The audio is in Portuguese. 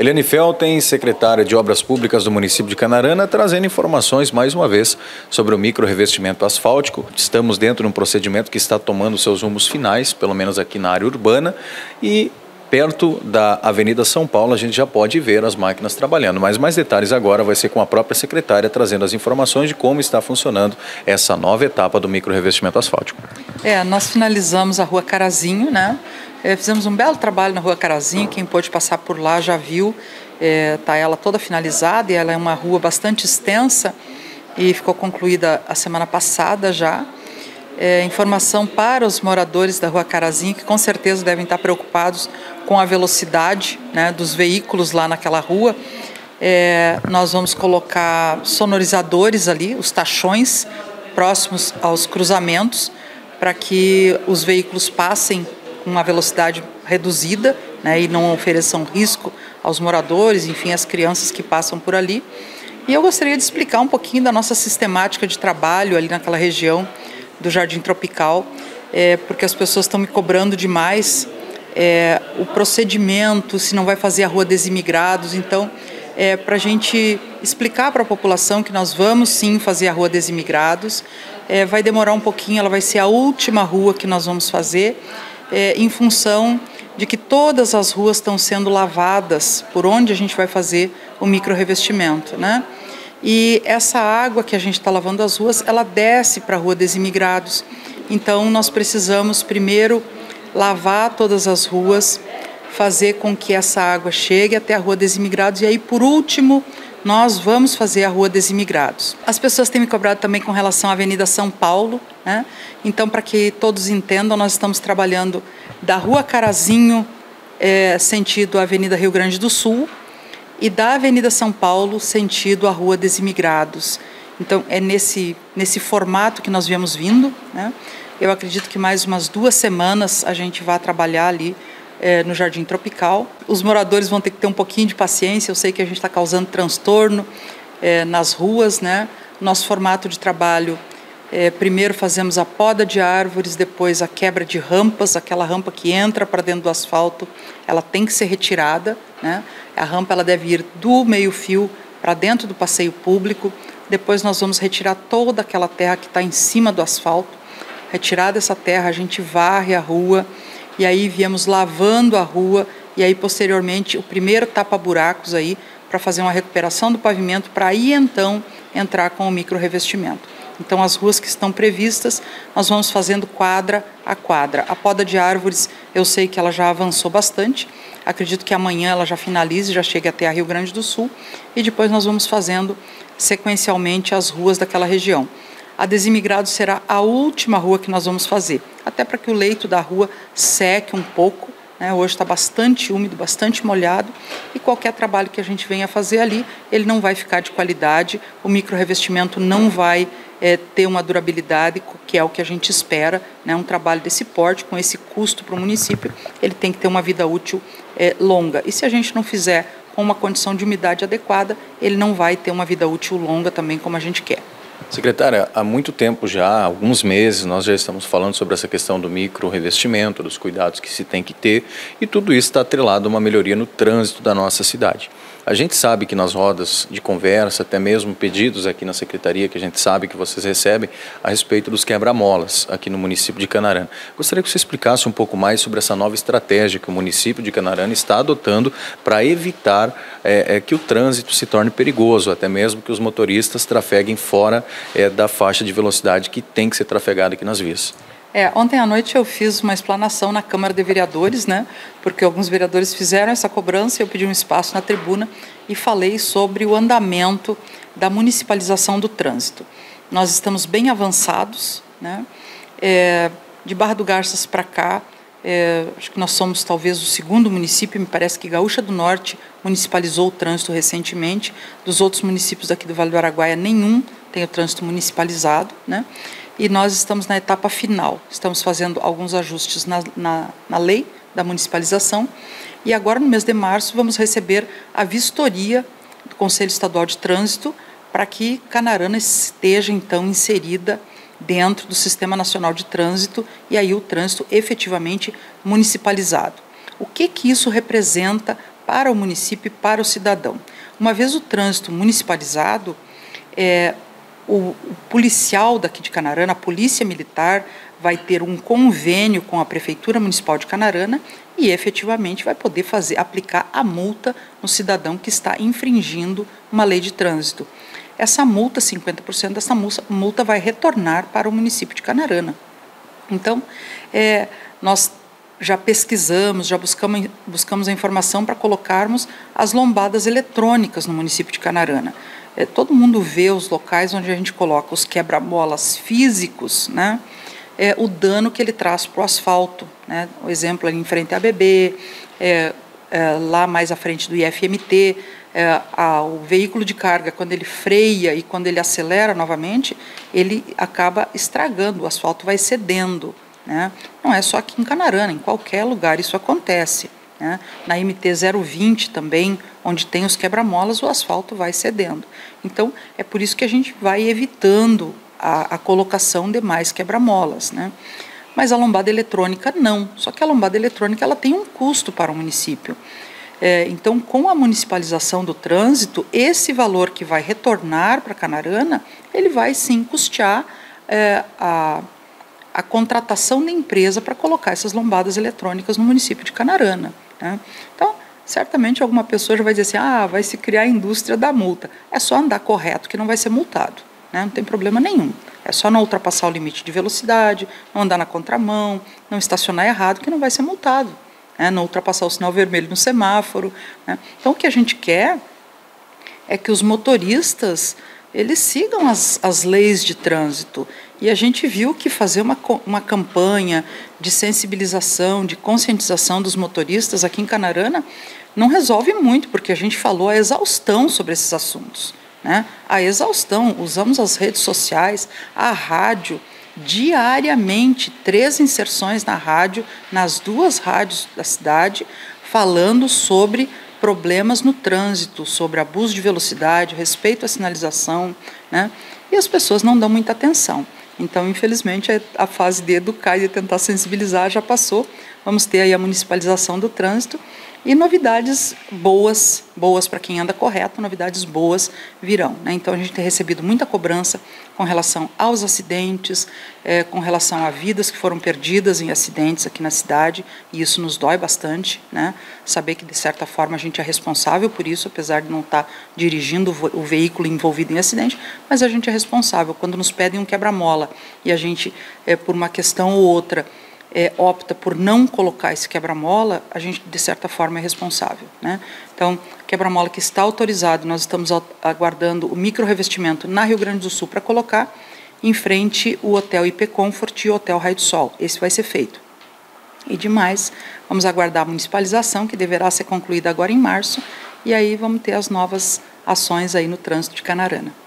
Eliane Felten, secretária de Obras Públicas do município de Canarana, trazendo informações mais uma vez sobre o micro-revestimento asfáltico. Estamos dentro de um procedimento que está tomando seus rumos finais, pelo menos aqui na área urbana, e perto da Avenida São Paulo a gente já pode ver as máquinas trabalhando, mas mais detalhes agora vai ser com a própria secretária trazendo as informações de como está funcionando essa nova etapa do micro-revestimento asfáltico. Nós finalizamos a Rua Carazinho, né? Fizemos um belo trabalho na Rua Carazinho, quem pôde passar por lá já viu, está ela toda finalizada e ela é uma rua bastante extensa e ficou concluída a semana passada já. Informação para os moradores da Rua Carazinho, que com certeza devem estar preocupados com a velocidade, né, dos veículos lá naquela rua. Nós vamos colocar sonorizadores ali, os tachões próximos aos cruzamentos, para que os veículos passem com uma velocidade reduzida, né, e não ofereçam risco aos moradores, enfim, às crianças que passam por ali. E eu gostaria de explicar um pouquinho da nossa sistemática de trabalho ali naquela região do Jardim Tropical, porque as pessoas estão me cobrando demais o procedimento, se não vai fazer a Rua dos Imigrados. Então, para a gente explicar para a população que nós vamos sim fazer a Rua dos Imigrados, vai demorar um pouquinho, ela vai ser a última rua que nós vamos fazer, em função de que todas as ruas estão sendo lavadas por onde a gente vai fazer o micro-revestimento, né? E essa água que a gente está lavando as ruas, ela desce para a Rua dos Imigrados. Então, nós precisamos primeiro lavar todas as ruas, fazer com que essa água chegue até a Rua dos Imigrados e aí, por último, nós vamos fazer a Rua dos Imigrados. As pessoas têm me cobrado também com relação à Avenida São Paulo, né? Então, para que todos entendam, nós estamos trabalhando da Rua Carazinho, sentido Avenida Rio Grande do Sul, e da Avenida São Paulo, sentido a Rua dos Imigrados. Então, é nesse formato que nós viemos vindo, né? Eu acredito que mais umas 2 semanas a gente vai trabalhar ali no Jardim Tropical. Os moradores vão ter que ter um pouquinho de paciência, eu sei que a gente está causando transtorno nas ruas, né? Nosso formato de trabalho, primeiro fazemos a poda de árvores, depois a quebra de rampas, aquela rampa que entra para dentro do asfalto, ela tem que ser retirada, né? A rampa ela deve ir do meio-fio para dentro do passeio público, depois nós vamos retirar toda aquela terra que está em cima do asfalto. Retirada essa terra, a gente varre a rua, e aí viemos lavando a rua, e aí posteriormente o primeiro tapa-buracos aí, para fazer uma recuperação do pavimento, para aí então entrar com o micro-revestimento. Então as ruas que estão previstas, nós vamos fazendo quadra a quadra. A poda de árvores, eu sei que ela já avançou bastante, acredito que amanhã ela já finalize, já chegue até a Rio Grande do Sul, e depois nós vamos fazendo sequencialmente as ruas daquela região. A dos Imigrados será a última rua que nós vamos fazer, até para que o leito da rua seque um pouco, né? Hoje está bastante úmido, bastante molhado, e qualquer trabalho que a gente venha fazer ali, ele não vai ficar de qualidade, o micro-revestimento não vai ter uma durabilidade, que é o que a gente espera, né? Um trabalho desse porte, com esse custo para o município, ele tem que ter uma vida útil longa. E se a gente não fizer com uma condição de umidade adequada, ele não vai ter uma vida útil longa também como a gente quer. Secretária, há muito tempo já, há alguns meses, nós já estamos falando sobre essa questão do micro-revestimento, dos cuidados que se tem que ter, e tudo isso está atrelado a uma melhoria no trânsito da nossa cidade. A gente sabe que nas rodas de conversa, até mesmo pedidos aqui na Secretaria, que a gente sabe que vocês recebem, a respeito dos quebra-molas aqui no município de Canarana. Gostaria que você explicasse um pouco mais sobre essa nova estratégia que o município de Canarana está adotando para evitar que o trânsito se torne perigoso, até mesmo que os motoristas trafeguem fora da faixa de velocidade que tem que ser trafegada aqui nas vias. Ontem à noite eu fiz uma explanação na Câmara de Vereadores, né? Porque alguns vereadores fizeram essa cobrança e eu pedi um espaço na tribuna e falei sobre o andamento da municipalização do trânsito. Nós estamos bem avançados, né? De Barra do Garças para cá, acho que nós somos talvez o segundo município, me parece que Gaúcha do Norte municipalizou o trânsito recentemente, dos outros municípios aqui do Vale do Araguaia nenhum tem o trânsito municipalizado, né? E nós estamos na etapa final, estamos fazendo alguns ajustes na lei da municipalização e agora no mês de março vamos receber a vistoria do Conselho Estadual de Trânsito para que Canarana esteja então inserida dentro do Sistema Nacional de Trânsito e aí o trânsito efetivamente municipalizado. O que isso representa para o município e para o cidadão. Uma vez o trânsito municipalizado, o policial daqui de Canarana, a Polícia Militar, vai ter um convênio com a Prefeitura Municipal de Canarana e efetivamente vai poder aplicar a multa no cidadão que está infringindo uma lei de trânsito. Essa multa, 50% dessa multa vai retornar para o município de Canarana. Então, nós já pesquisamos, já buscamos a informação para colocarmos as lombadas eletrônicas no município de Canarana. Todo mundo vê os locais onde a gente coloca os quebra-molas físicos, né? O dano que ele traz para o asfalto, né? O exemplo ali em frente à ABB, lá mais à frente do IFMT, o veículo de carga, quando ele freia e quando ele acelera novamente, ele acaba estragando, o asfalto vai cedendo, né? Não é só aqui em Canarana, em qualquer lugar isso acontece, né? Na MT-020 também, onde tem os quebra-molas, o asfalto vai cedendo. Então, é por isso que a gente vai evitando a colocação de mais quebra-molas, né? Mas a lombada eletrônica não, só que a lombada eletrônica ela tem um custo para o município. Então, com a municipalização do trânsito, esse valor que vai retornar para Canarana, ele vai sim custear a contratação da empresa para colocar essas lombadas eletrônicas no município de Canarana, né? Então, certamente alguma pessoa já vai dizer assim, vai se criar a indústria da multa. É só andar correto que não vai ser multado, né? Não tem problema nenhum. É só não ultrapassar o limite de velocidade, não andar na contramão, não estacionar errado que não vai ser multado, né? Não ultrapassar o sinal vermelho no semáforo, né? Então, o que a gente quer é que os motoristas eles sigam as leis de trânsito. E a gente viu que fazer uma campanha de sensibilização, de conscientização dos motoristas aqui em Canarana não resolve muito, porque a gente falou a exaustão sobre esses assuntos, né? A exaustão, usamos as redes sociais, a rádio, diariamente, 3 inserções na rádio, nas 2 rádios da cidade, falando sobre problemas no trânsito, sobre abuso de velocidade, respeito à sinalização, né? E as pessoas não dão muita atenção. Então, infelizmente, a fase de educar e de tentar sensibilizar já passou. Vamos ter aí a municipalização do trânsito e novidades boas para quem anda correto, novidades boas virão, né? Então, a gente tem recebido muita cobrança com relação aos acidentes, com relação a vidas que foram perdidas em acidentes aqui na cidade, e isso nos dói bastante, né? Saber que, de certa forma, a gente é responsável por isso, apesar de não estar dirigindo o veículo envolvido em acidente, mas a gente é responsável. Quando nos pedem um quebra-mola e a gente, por uma questão ou outra, opta por não colocar esse quebra-mola, a gente, de certa forma, é responsável, né? Então, quebra-mola que está autorizado, nós estamos aguardando o micro-revestimento na Rio Grande do Sul para colocar em frente o Hotel IP Comfort e o Hotel Raio do Sol. Esse vai ser feito. E demais, vamos aguardar a municipalização, que deverá ser concluída agora em março, e aí vamos ter as novas ações aí no trânsito de Canarana.